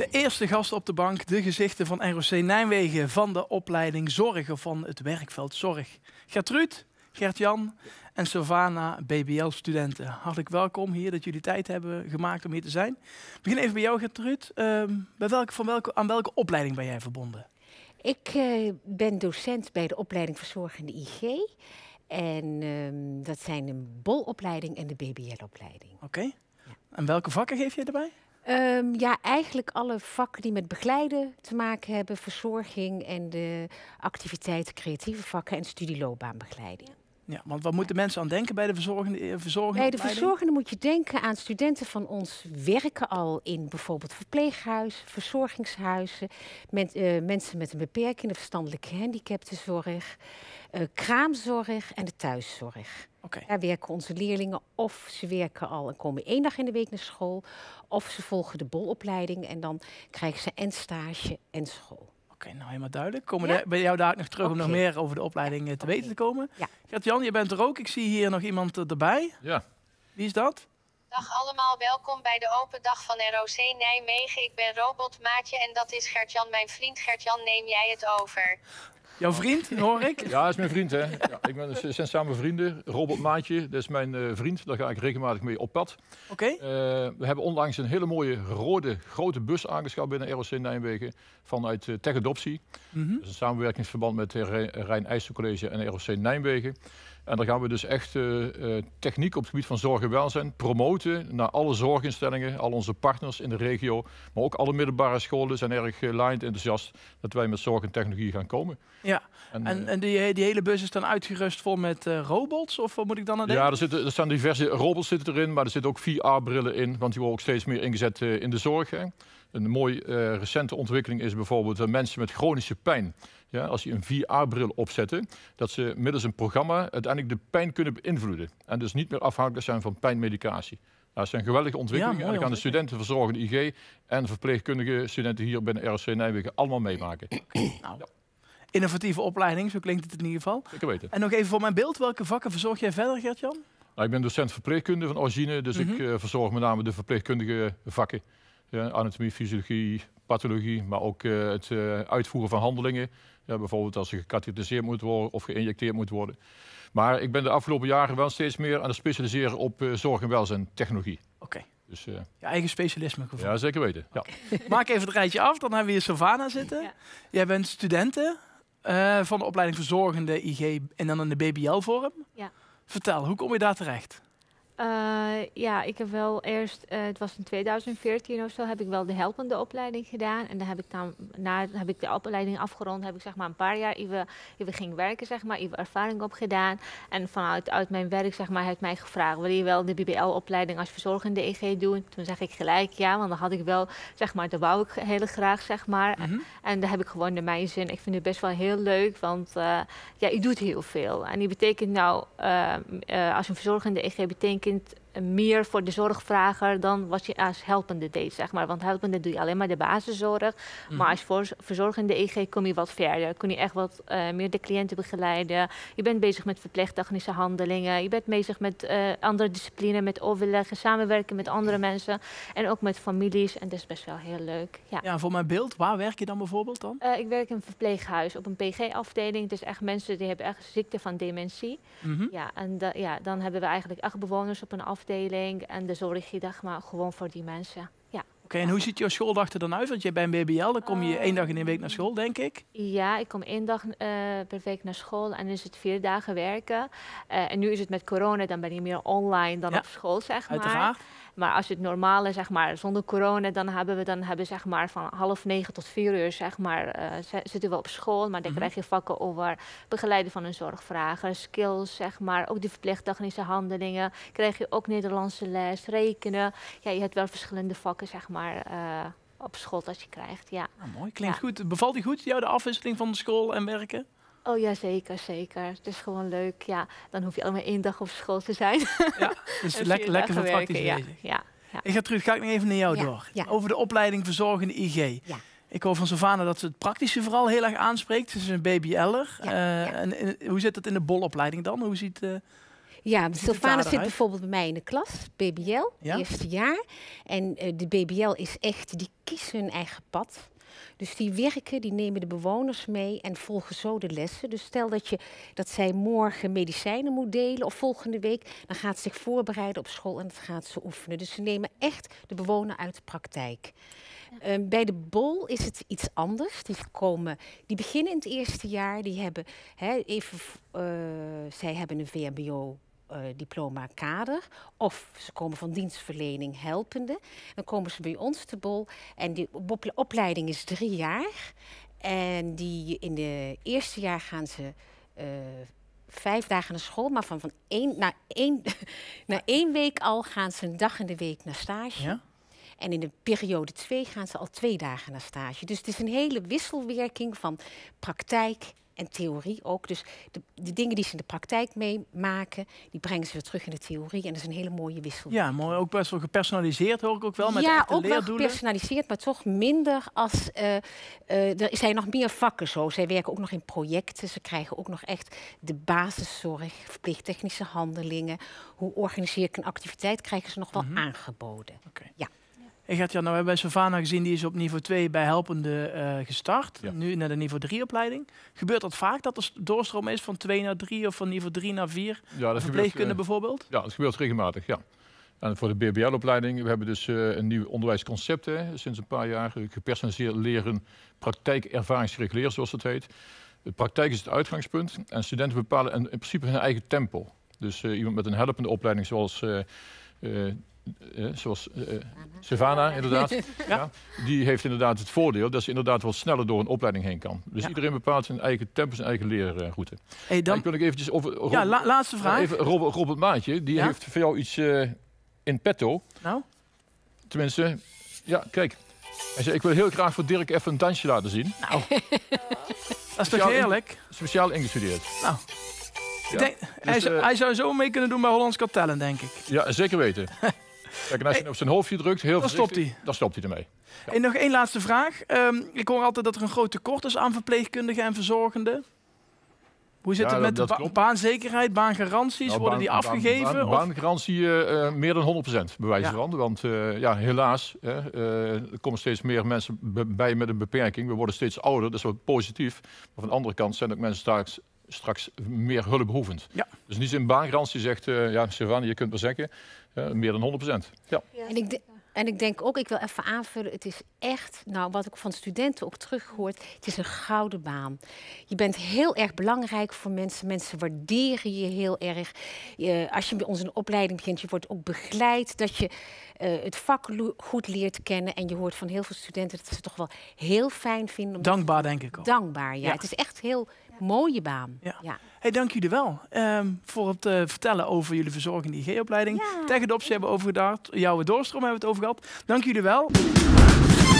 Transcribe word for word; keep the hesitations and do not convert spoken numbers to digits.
eerste gasten op de bank, de gezichten van R O C Nijmegen van de opleiding Zorgen van het werkveld Zorg. Gertrude, Gert-Jan en Sylvana, B B L-studenten. Hartelijk welkom hier, dat jullie tijd hebben gemaakt om hier te zijn. Ik begin even bij jou, Gertrude. Uh, bij welke, van welke, aan welke opleiding ben jij verbonden? Ik uh, ben docent bij de opleiding Verzorgende I G. En uh, dat zijn de B O L-opleiding en de B B L-opleiding. Oké. Okay. Ja. En welke vakken geef je erbij? Um, ja, eigenlijk alle vakken die met begeleiden te maken hebben. Verzorging en de activiteiten, creatieve vakken en studieloopbaanbegeleiding. Ja, want wat moeten mensen aan denken bij de verzorgende, verzorgende Bij de verzorgende moet je denken aan studenten van ons werken al in bijvoorbeeld verpleeghuizen, verzorgingshuizen, met, uh, mensen met een beperking, de verstandelijke gehandicaptenzorg, uh, kraamzorg en de thuiszorg. Okay. Daar werken onze leerlingen of ze werken al en komen één dag in de week naar school, of ze volgen de B O L-opleiding en dan krijgen ze en stage en school. Oké, okay, nou helemaal duidelijk. Komen we ja? bij jou daar nog terug okay. om nog meer over de opleiding te okay. weten te komen. Ja. Gert-Jan, je bent er ook. Ik zie hier nog iemand erbij. Ja. Wie is dat? Dag allemaal, welkom bij de open dag van R O C Nijmegen. Ik ben Robot Maatje en dat is Gert-Jan, mijn vriend. Gert-Jan, neem jij het over? Jouw vriend, hoor ik? Ja, dat is mijn vriend. Hè. Ja, ik ben, we zijn samen vrienden. Robot Maatje, dat is mijn uh, vriend. Daar ga ik regelmatig mee op pad. Oké. Okay. Uh, we hebben onlangs een hele mooie rode grote bus aangeschaft binnen R O C Nijmegen vanuit uh, Tech Adoptie. Mm-hmm. Dat is een samenwerkingsverband met uh, Rijn IJsselcollege en R O C Nijmegen. En daar gaan we dus echt uh, uh, techniek op het gebied van zorg en welzijn promoten naar alle zorginstellingen, al onze partners in de regio, maar ook alle middelbare scholen zijn erg uh, laaiend enthousiast dat wij met zorg en technologie gaan komen. Ja, en, en, en die, die hele bus is dan uitgerust vol met uh, robots, of wat moet ik dan aan denken? Ja, er, zitten, er staan diverse robots zitten erin, maar er zitten ook V R-brillen in, want die worden ook steeds meer ingezet uh, in de zorg. Hè. Een mooie uh, recente ontwikkeling is bijvoorbeeld dat mensen met chronische pijn, ja, als die een V R-bril opzetten, dat ze middels een programma uiteindelijk de pijn kunnen beïnvloeden. En dus niet meer afhankelijk zijn van pijnmedicatie. Dat zijn geweldige ontwikkelingen. Ja, en dan gaan de studenten verzorgende I G en verpleegkundige studenten hier binnen R O C Nijmegen allemaal meemaken. Nou, ja. Innovatieve opleiding, zo klinkt het in ieder geval. Zeker weten. En nog even voor mijn beeld, welke vakken verzorg jij verder, Gert-Jan? Nou, ik ben docent verpleegkunde van origine, dus mm-hmm. ik uh, verzorg met name de verpleegkundige vakken. Ja, anatomie, fysiologie, pathologie, maar ook uh, het uh, uitvoeren van handelingen. Ja, bijvoorbeeld als er gecatheteriseerd moet worden of geïnjecteerd moet worden. Maar ik ben de afgelopen jaren wel steeds meer aan het specialiseren op uh, zorg en welzijn technologie. Oké. Okay. Dus, uh, je eigen specialisme gevoel. Ja, zeker weten. Okay. Ja. Maak even het rijtje af, dan hebben we hier Sylvana zitten. Ja. Jij bent studenten uh, van de opleiding Verzorgende I G en dan in de B B L-vorm. Ja. Vertel, hoe kom je daar terecht? Uh, ja, ik heb wel eerst, uh, het was in tweeduizend veertien of zo, heb ik wel de helpende opleiding gedaan. En dan heb ik dan, na heb ik de opleiding afgerond, heb ik zeg maar een paar jaar even, even ging werken, zeg maar, even ervaring opgedaan. En vanuit uit mijn werk, zeg maar, heeft mij gevraagd, wil je wel de B B L-opleiding als verzorgende I G doen? Toen zeg ik gelijk ja, want dan had ik wel, zeg maar, dat wou ik heel graag, zeg maar. Mm-hmm. En, en daar heb ik gewoon naar mijn zin. Ik vind het best wel heel leuk, want uh, ja, je doet heel veel. En die betekent nou, uh, uh, als een verzorgende I G betekent meer voor de zorgvrager dan wat je als helpende deed, zeg maar. Want helpende doe je alleen maar de basiszorg. Mm-hmm. Maar als voor, verzorgende I G kom je wat verder. Kun je echt wat uh, meer de cliënten begeleiden. Je bent bezig met verpleegtechnische handelingen. Je bent bezig met uh, andere disciplines, met overleggen, samenwerken met andere mensen. En ook met families. En dat is best wel heel leuk. Ja, ja, voor mijn beeld, waar werk je dan bijvoorbeeld dan? Uh, ik werk in een verpleeghuis op een P G-afdeling. Het is echt mensen die hebben echt ziekte van dementie. Mm-hmm. Ja, en da, ja, dan hebben we eigenlijk echt bewoners op een afdeling en de zorg je dag maar gewoon voor die mensen. Ja. Oké, okay, en hoe ziet jouw schooldag er dan uit? Want jij bent bij B B L, dan kom je uh, één dag in de week naar school, denk ik? Ja, ik kom één dag uh, per week naar school en dan is het vier dagen werken. Uh, en nu is het met corona, dan ben je meer online dan ja, op school, zeg maar. Uiteraard. Maar als het normale, zeg maar, zonder corona, dan hebben we dan hebben zeg maar van half negen tot vier uur, zeg maar, uh, zitten we op school. Maar dan mm-hmm. krijg je vakken over begeleiden van een zorgvrager, skills, zeg maar, ook de verpleegtechnische handelingen. Krijg je ook Nederlandse les, rekenen. Ja, je hebt wel verschillende vakken, zeg maar, uh, op school dat je krijgt. Ja. Ah, mooi, klinkt ja. goed. Bevalt die goed, jou de afwisseling van de school en werken? Oh ja, zeker, zeker. Het is gewoon leuk. Ja, dan hoef je allemaal één dag op school te zijn. Ja, dus lekker, lekker van praktisch ja, bezig. Ja, ja. Ik ga terug, ga ik nog even naar jou ja, door. Ja. Over de opleiding Verzorgende I G. Ja. Ik hoor van Sylvana dat ze het praktische vooral heel erg aanspreekt. Ze is een B B L'er. Ja, uh, ja. en, en, hoe zit het in de B O L-opleiding dan? Hoe ziet... Uh... Ja, het Sylvana daaruit? zit bijvoorbeeld bij mij in de klas, B B L, Ja? eerste jaar. En uh, de B B L is echt, die kiezen hun eigen pad. Dus die werken, die nemen de bewoners mee en volgen zo de lessen. Dus stel dat, je, dat zij morgen medicijnen moet delen of volgende week, dan gaat ze zich voorbereiden op school en dat gaat ze oefenen. Dus ze nemen echt de bewoner uit de praktijk. Ja. Uh, bij de Bol is het iets anders. Die, komen, die beginnen in het eerste jaar, die hebben, hè, even, uh, zij hebben een V M B O. Uh, diploma kader, of ze komen van dienstverlening helpende. Dan komen ze bij ons te Bol en die opleiding is drie jaar. En die in de eerste jaar gaan ze uh, vijf dagen naar school, maar van, van één, na, één, na één week al gaan ze een dag in de week naar stage. Ja? En in de periode twee gaan ze al twee dagen naar stage. Dus het is een hele wisselwerking van praktijk en theorie ook. Dus de, de dingen die ze in de praktijk meemaken, die brengen ze weer terug in de theorie. En dat is een hele mooie wissel. Ja, maar ook best wel gepersonaliseerd hoor ik ook wel. Met ja, echte ook leerdoelen. wel gepersonaliseerd, maar toch minder als... Uh, uh, er zijn nog meer vakken zo. Zij werken ook nog in projecten. Ze krijgen ook nog echt de basiszorg, verpleegtechnische handelingen. Hoe organiseer ik een activiteit, krijgen ze nog wel mm-hmm. aangeboden. Okay. Ja. En Gert-Jan, nou, we hebben Sylvana gezien, die is op niveau twee bij helpende uh, gestart. Ja. Nu naar de niveau drie opleiding. Gebeurt dat vaak, dat er doorstroom is van twee naar drie of van niveau drie naar vier? Ja, dat verpleegkunde uh, bijvoorbeeld? Ja, dat gebeurt regelmatig, ja. En voor de B B L-opleiding, we hebben dus uh, een nieuw onderwijsconcept, hè, sinds een paar jaar. Gepersonaliseerd leren, praktijkervaringsgericht leren, zoals dat heet. De praktijk is het uitgangspunt en studenten bepalen in, in principe hun eigen tempo. Dus uh, iemand met een helpende opleiding zoals... Uh, uh, Uh, zoals uh, Sylvana, inderdaad. Ja. Ja, die heeft inderdaad het voordeel dat ze inderdaad wat sneller door een opleiding heen kan. Dus ja. iedereen bepaalt zijn eigen tempo, zijn eigen leerroute. Hey, dan... Ik wil ik eventjes over... Rob, ja, la laatste vraag. Even Robert, Robert Maatje, die ja? heeft voor jou iets uh, in petto. Nou? Tenminste, ja, kijk. Hij zei, ik wil heel graag voor Dirk even een dansje laten zien. Nou, dat is toch heerlijk? In, speciaal ingestudeerd. Nou. Ja. Denk, dus, hij, zou, uh, hij zou zo mee kunnen doen bij Hollands Got Talent, denk ik. Ja, zeker weten. Kijk, en als je hey, op zijn hoofdje drukt, heel dan stopt hij. Dan stopt hij ermee. Ja. En nog één laatste vraag. Um, ik hoor altijd dat er een groot tekort is aan verpleegkundigen en verzorgenden. Hoe zit ja, het met dat, de ba baanzekerheid, baangaranties? Nou, worden die baan, afgegeven? Baan, baan, baangarantie uh, meer dan honderd procent, bij wijze ja. van. Want uh, ja, helaas, uh, uh, er komen steeds meer mensen bij met een beperking. We worden steeds ouder, dat is wel positief. Maar van de andere kant zijn ook mensen straks... straks meer hulpbehoevend. Ja. Dus niet in baangarantie zegt, uh, ja, Sylvana, je kunt maar zeggen, uh, meer dan honderd procent. Ja. Ja. En, ik en ik denk ook, ik wil even aanvullen, het is echt, nou wat ik van studenten ook teruggehoord, het is een gouden baan. Je bent heel erg belangrijk voor mensen, mensen waarderen je heel erg. Uh, als je bij ons in een opleiding begint, je wordt ook begeleid, dat je uh, het vak goed leert kennen en je hoort van heel veel studenten dat ze het toch wel heel fijn vinden. Dankbaar, denk ik ook. Dankbaar, ja. ja. Het is echt heel... mooie baan. Ja. Ja. Hey, dank jullie wel um, voor het uh, vertellen over jullie verzorgende I G-opleiding. Ja. Tegen de optie hebben we over gedacht. Jouw doorstroom hebben we het over gehad. Dank jullie wel.